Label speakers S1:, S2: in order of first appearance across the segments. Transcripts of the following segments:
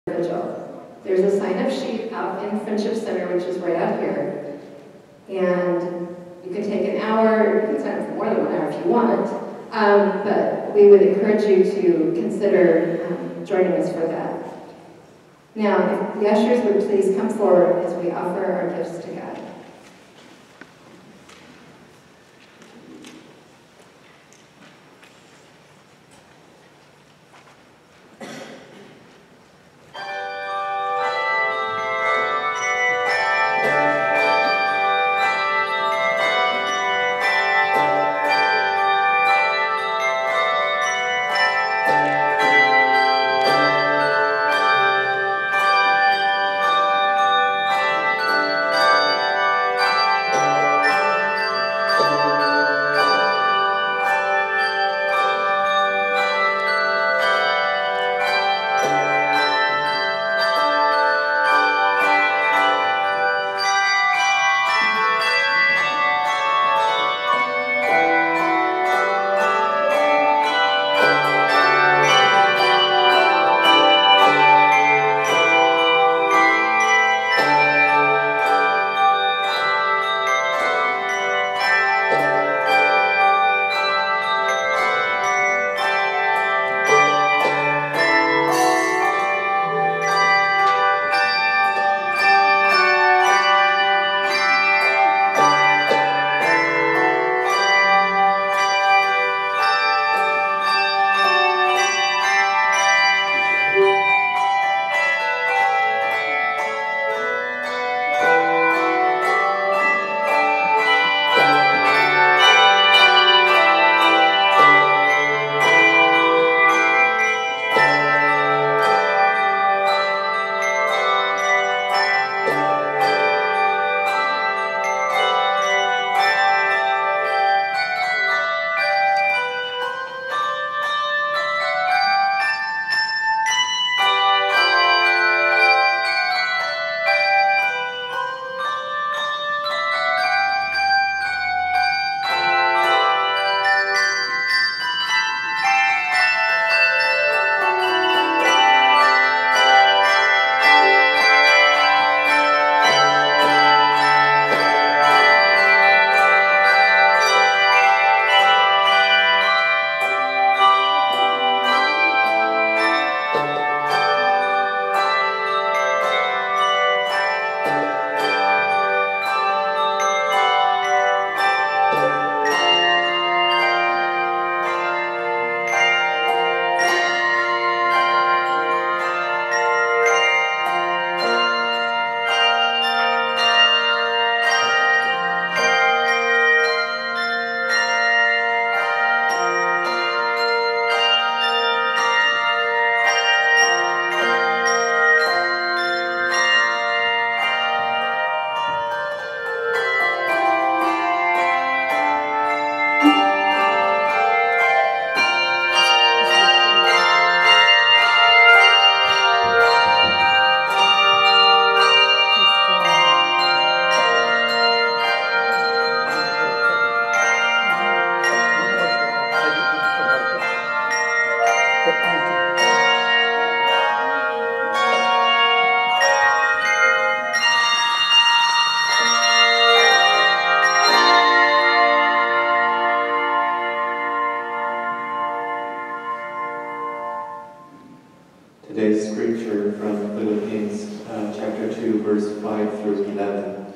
S1: vigil. There's a sign of sheep out in Friendship Center, which is right out here. And you can take an hour, you can sign up for more than 1 hour if you want. But we would encourage you to consider joining us for that. Now, if the ushers would please come forward as we offer our gifts to God.
S2: Today's scripture from Philippians chapter 2, verse 5 through 11.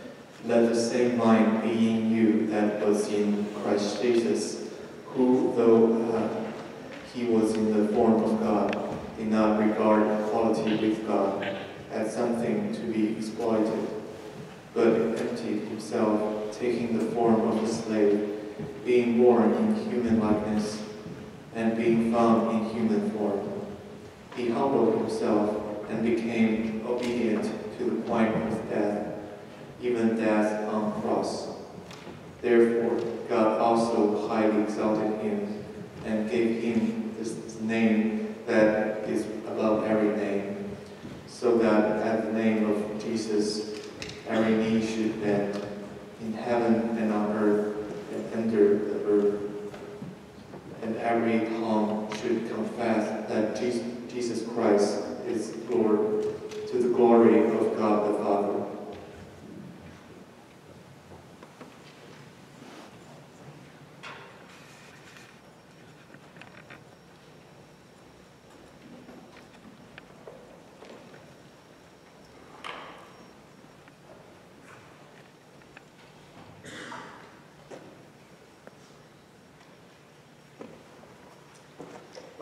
S2: Let the same mind be in you that was in Christ Jesus, who, though he was in the form of God, did not regard equality with God as something to be exploited, but emptied himself, taking the form of a slave, being born in human likeness, and being found in human form. He humbled himself and became obedient to the point of death, even death on the cross. Therefore, God also highly exalted him and gave him this name that is above every name, so that at the name of Jesus every knee should bend, in heaven and on earth and under the earth, and every tongue should confess that Jesus Christ is Lord,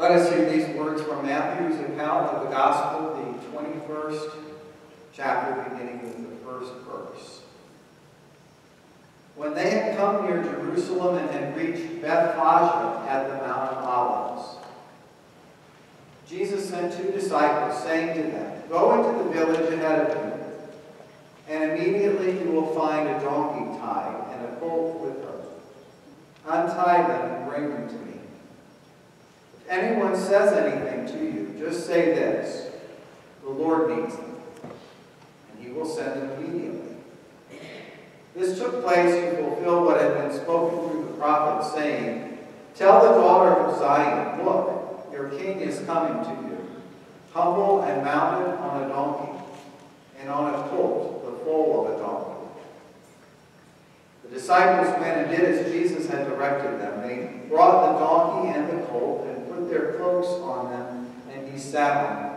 S3: Let us hear these words from Matthew's account of the Gospel, the 21st chapter, beginning with the first verse. When they had come near Jerusalem and had reached Bethphage at the Mount of Olives, Jesus sent 2 disciples, saying to them, "Go into the village ahead of you, and immediately you will find a donkey tied and a colt with her. Untie them and bring them to me. If anyone says anything to you, just say this, 'The Lord needs them,' and he will send them immediately." This took place to fulfill what had been spoken through the prophet, saying, "Tell the daughter of Zion, look, your king is coming to you, humble and mounted on a donkey, and on a colt, the foal of a donkey." The disciples went and did as Jesus had directed them. They brought the donkey and the colt and put their cloaks on them, and he sat on them.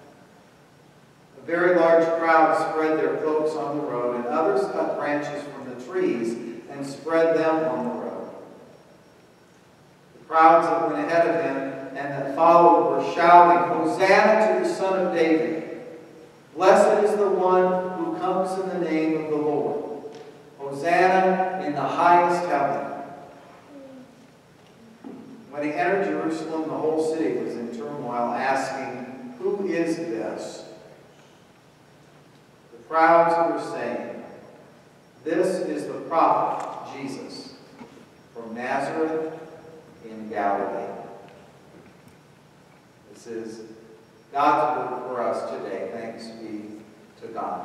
S3: A very large crowd spread their cloaks on the road, and others cut branches from the trees and spread them on the road. The crowds that went ahead of him and that followed were shouting, "Hosanna to the Son of David! Blessed is the one who comes in the name of the Lord! Hosanna in the highest heaven!" When he entered Jerusalem, the whole city was in turmoil, asking, "Who is this?" The crowds were saying, "This is the prophet Jesus from Nazareth in Galilee." This is God's word for us today. Thanks be to God.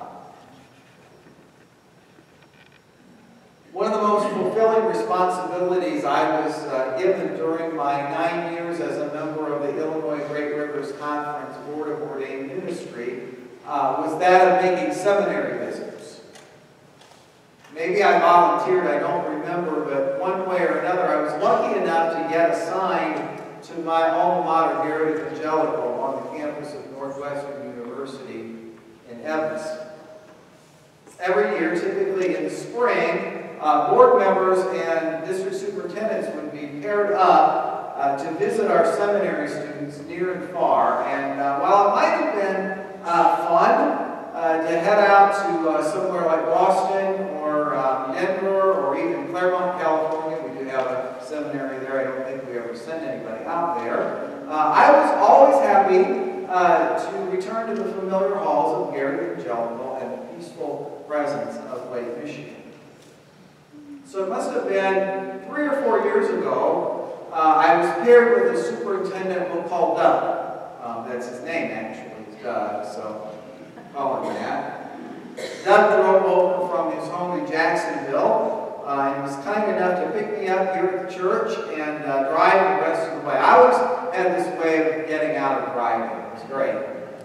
S3: One of the most fulfilling responsibilities I was given during my 9 years as a member of the Illinois Great Rivers Conference Board of Ordained Ministry was that of making seminary visits. Maybe I volunteered, I don't remember, but one way or another I was lucky enough to get assigned to my alma mater, Garrett Evangelical, on the campus of Northwestern University in Evanston. Every year, typically in the spring, board members and district superintendents would be paired up to visit our seminary students near and far. And while it might have been fun to head out to somewhere like Boston or Denver or even Claremont, California, we do have a seminary there. I don't think we ever send anybody out there. I was always happy to return to the familiar halls of Garrett Evangelical and the peaceful presence of Lake Michigan. So it must have been 3 or 4 years ago, I was paired with a superintendent we'll call Doug. That's his name, actually. It's Doug, so call him that. Doug drove over from his home in Jacksonville and was kind enough to pick me up here at the church and drive the rest of the way. I always had this way of getting out of driving. It was great.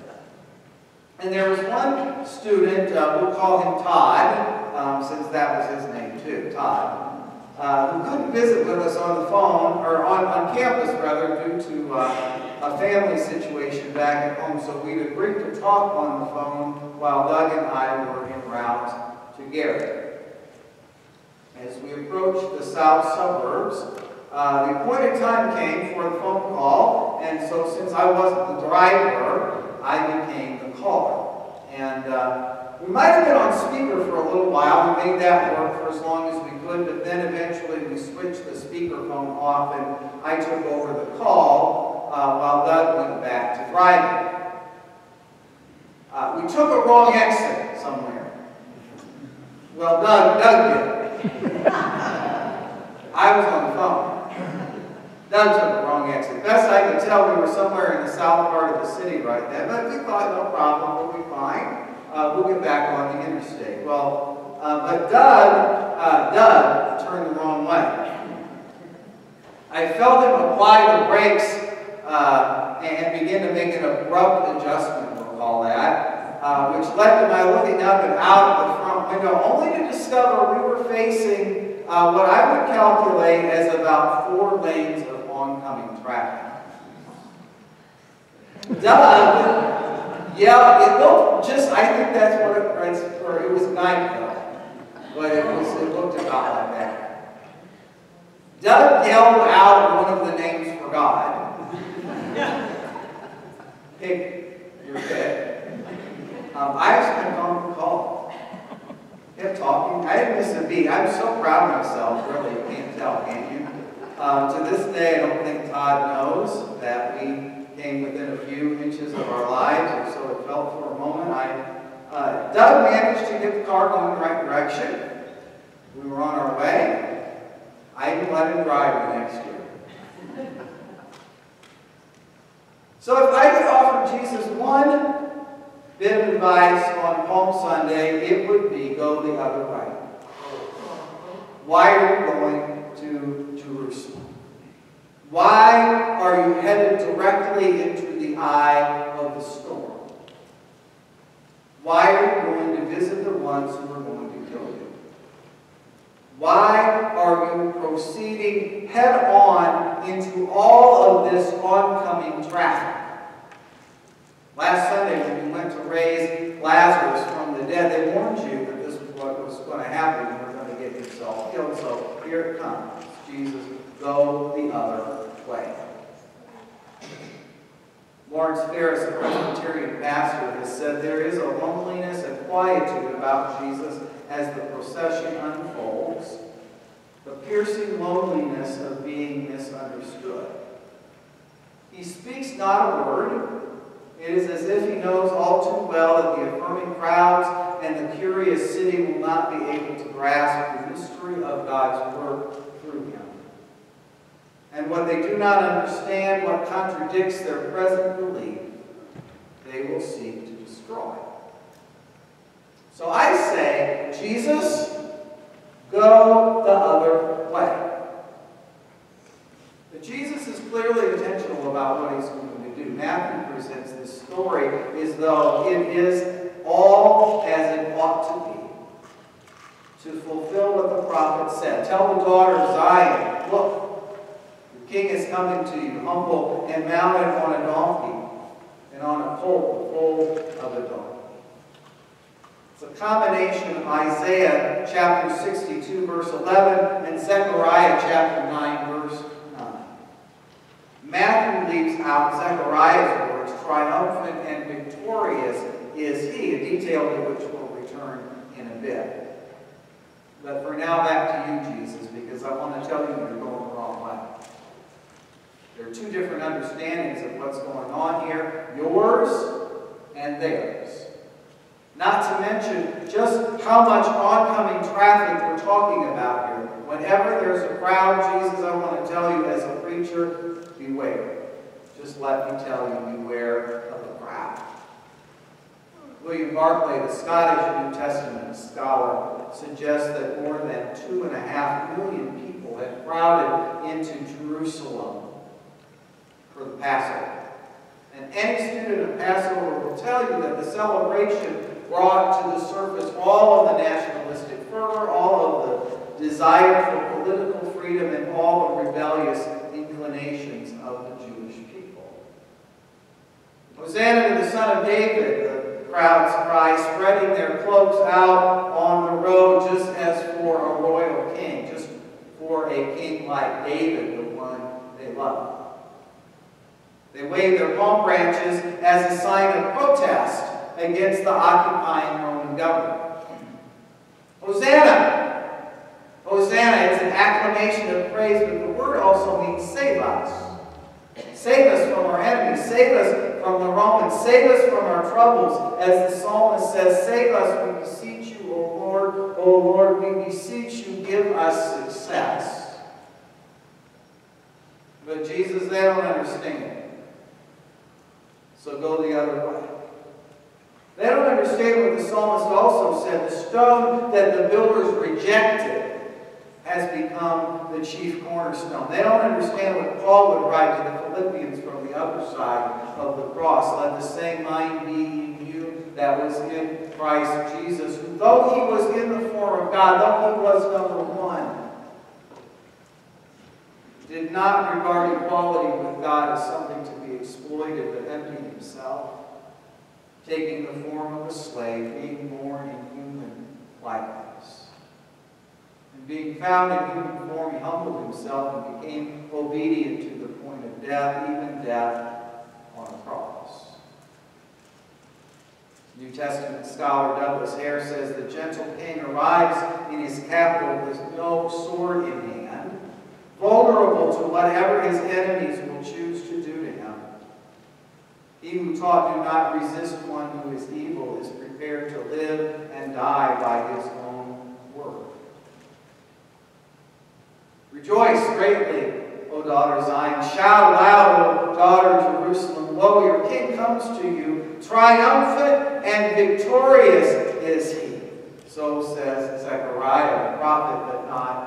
S3: And there was one student, we'll call him Todd, since that was his name too, Todd, who couldn't visit with us on the phone, or on campus rather, due to a family situation back at home. So we'd agreed to talk on the phone while Doug and I were en route to Garrett. As we approached the south suburbs, the appointed time came for the phone call, and so since I wasn't the driver, I became the caller. And we might have been on speaker for a little while. We made that work for as long as we could, but then eventually we switched the speakerphone off and I took over the call while Doug went back to driving. We took a wrong exit somewhere. Well, Doug did. I was on the phone. Doug took the wrong exit. Best I could tell, we were somewhere in the south part of the city right then, but we thought, no problem, we'll be fine. We'll get back on the interstate. Well, but Doug turned the wrong way. I felt him apply the brakes and begin to make an abrupt adjustment, we'll call that, which led to my looking up and out of the front window, only to discover we were facing what I would calculate as about 4 lanes of oncoming traffic. Doug yelled, it looked just, I think that's what it was night though, but it looked about like that. Doug yelled out one of the names for God. Pick your pick. I actually had gone to call. Kept talking. I didn't miss a beat. I'm so proud of myself, really. You can't tell, can you? To this day, I don't think Todd knows that we came within a few inches of our lives, and so it felt for a moment. Doug managed to get the car going in the right direction. We were on our way. I even let him drive the next year. So if I could offer Jesus one bit of advice on Palm Sunday, it would be go the other way. Why are you going to Jerusalem? Why are you headed directly into the eye of the storm? Why are you going to visit the ones who are going to kill you? Why are you proceeding head on into all of this oncoming traffic? Last Sunday, when you went to raise Lazarus from the dead, they warned you that this was what was going to happen. You were going to get yourself killed. So here it comes. Jesus, go the other way. Lawrence Ferris, a Presbyterian pastor, has said there is a loneliness and quietude about Jesus as the procession unfolds, the piercing loneliness of being misunderstood. He speaks not a word. It is as if he knows all too well that the affirming crowds and the curious city will not be able to grasp the mystery of God's work through him. And what they do not understand, what contradicts their present belief, they will seek to destroy. So I say, Jesus, go the other way. But Jesus is clearly intentional about what he's going to do. Matthew presents this story as though it is all as it ought to be, to fulfill what the prophet said. Tell the daughter of Zion, look, your king is coming to you, humble and mounted on a donkey, and on a colt, the foal of a donkey. It's a combination of Isaiah chapter 62, verse 11, and Zechariah chapter 9, verse 9. Matthew leaves out Zechariah's words, triumphant and victorious is he, a detail to which we'll return in a bit. But for now, back to you, Jesus, because I want to tell you you're going the wrong way. There are two different understandings of what's going on here, yours and theirs. Not to mention just how much oncoming traffic we're talking about here. Whenever there's a crowd, Jesus, I want to tell you as a preacher, beware. Just let me tell you, beware of the crowd. William Barclay, the Scottish New Testament scholar, suggests that more than 2.5 million people had crowded into Jerusalem for the Passover. And any student of Passover will tell you that the celebration brought to the surface all of the nationalistic fervor, all of the desire for political freedom, and all the rebellious inclinations of the Jewish people. Hosanna to the Son of David, the crowds cry, spreading their cloaks out on the road, just as for a royal king, just for a king like David, the one they love. They wave their palm branches as a sign of protest against the occupying Roman government. Hosanna! Hosanna is an acclamation of praise, but the word also means save us. Save us from our enemies. Save us from the Romans. Save us from our troubles. As the psalmist says, save us, we beseech you, O Lord. O Lord, we beseech you, give us success. But Jesus, they don't understand. So go the other way. They don't understand what the psalmist also said. The stone that the builders rejected has become the chief cornerstone. They don't understand what Paul would write to the Philippians from the other side of the cross. Let the same mind be in you that was in Christ Jesus, who, though he was in the form of God, though he was number one, did not regard equality with God as something to be exploited, but emptied himself, taking the form of a slave, being born in human likeness. And being found in human form, he humbled himself and became obedient to the point of death, even death on a cross. New Testament scholar Douglas Hare says the gentle king arrives in his capital with no sword in hand, vulnerable to whatever his enemies will choose to do to him. He who taught do not resist one who is evil is prepared to live and die by his own word. Rejoice greatly, O daughter Zion. Shout aloud, O daughter Jerusalem. Lo, your king comes to you. Triumphant and victorious is he. So says Zechariah, the prophet, but not